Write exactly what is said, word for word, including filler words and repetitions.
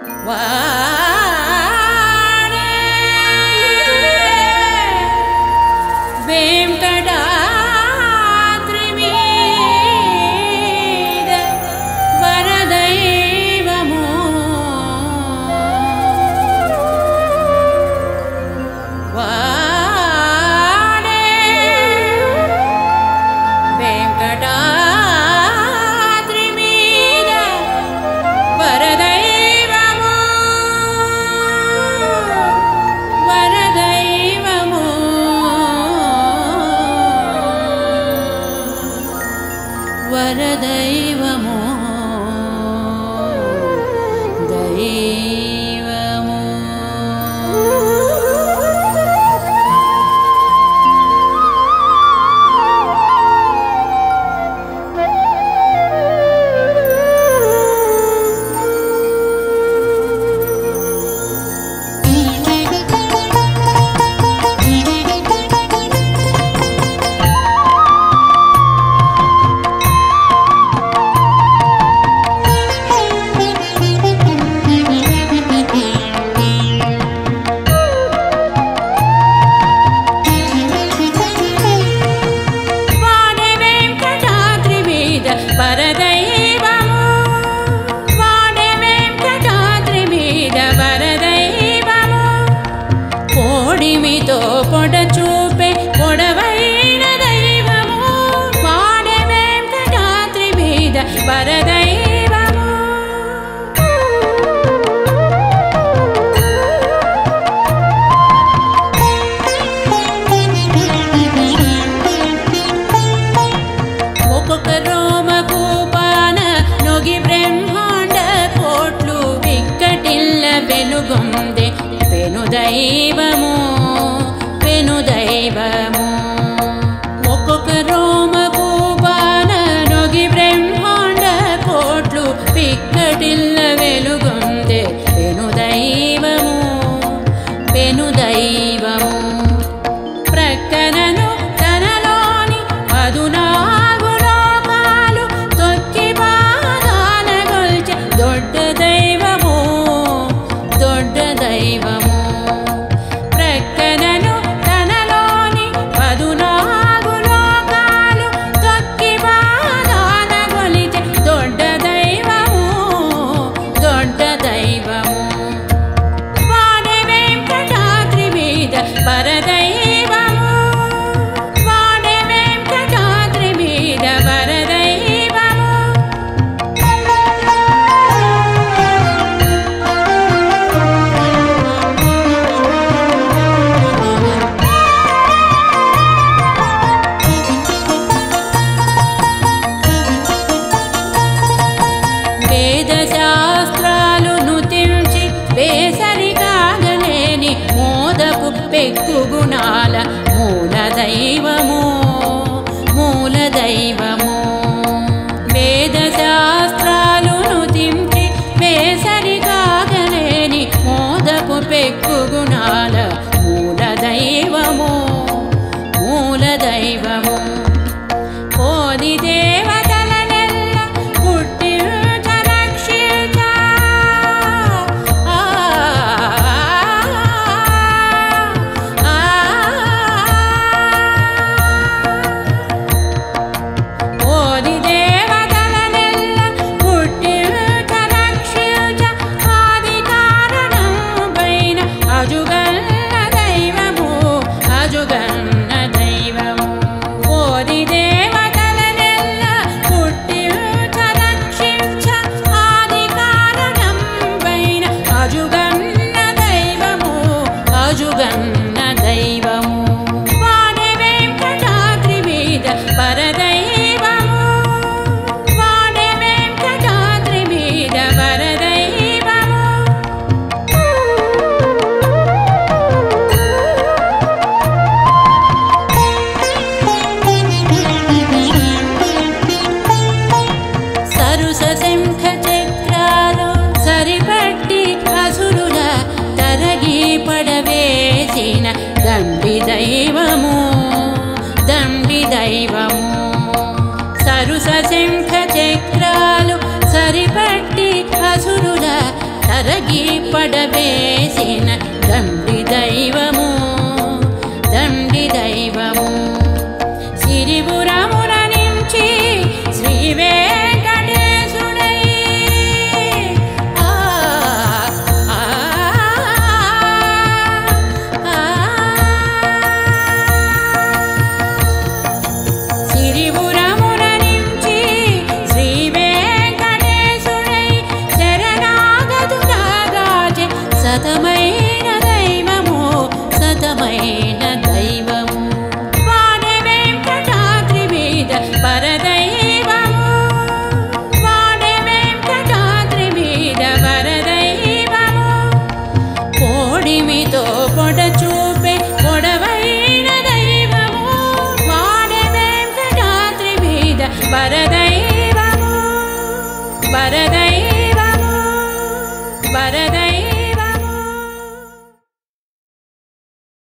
వరదైవమో దైవమో పొడచూపే పొడవైన దైవము వాడే వెంకటాద్రి మీద పరదైవము ఒక్కొక్క రోమకూపాన నొగి బ్రహ్మాండ కోట్లు విక్కటిల్ల వెలుగొందే పెను దైవము పెను దైవము ఒక్కొక్క రోమకూపాన నొగి బ్రహ్మాండ కోట్లు పిక్కటిల్ల వెలుగొందే పెను దైవము పెను దైవము ప్రక్కనను తనలోని పదునాలుగు లోకాలు తొక్కి పాదాన గొల్చె దొడ్డ దైవము దొడ్డ దైవము ప్రక్కనను తనలోని పదునాలుగు లోకాలు తొక్కి పాదాన గొలిచె దొడ్డ దైవము దొడ్డ దైవము వాడే వెంకటాద్రి మీద పరదైవము వాడే వెంకటాద్రి మీద పరదైవము వేద శాస్త్రాలు నుతించి వేసరి కాగలేని మోదపు పెక్కు గుణాల మూల దైవము మూల దైవము వేద శాస్త్రాలు నుతించి వేసరి కాగలేని మోదపు పెక్కు గుణాల మూల దైవము మూల దైవము కోది దేవతలనెల్ల పుట్టించ రక్షించ ఆ ఆ కోది దేవతలనెల్ల పుట్టించ రక్షించ ఆది కారణం పైన అజుగన్న దైవము అజుగన్న దైవము కోది దేవతలనెల్ల పుట్టించ రక్షించ ఆది కారణం పైన అజుగన్న దైవము అజుగన్న దైవము వాడే వెంకటాద్రి మీద పరదైవము వాడే వెంకటాద్రి మీద పరదైవము సరుస శంఖ చక్రాలు సరిపట్టి అసురుల తరగి పడవేసిన దండి దైవము దండి దైవము సరుస శంఖ చక్రాలు సరిపట్టి అసురుల తరగి పడవేసిన దండి దైవము దండి దైవము సిరిపురమున నుంచి శ్రీ వెంకటేశుడై ఆ ఆ సిరిపురమున నుంచి శ్రీ వెంకటేశుడై శరణాగతుడగాచే సతమైన దైవము సతమైన దైవము వాడే వెంకటాద్రి మీద పరదైవము వాడే వెంకటాద్రి మీద పరదైవము కోడిమితో పొడ చూపే పొడవైన దైవము వాడే వెంకటాద్రి మీద పరదైవము పరదైవము పర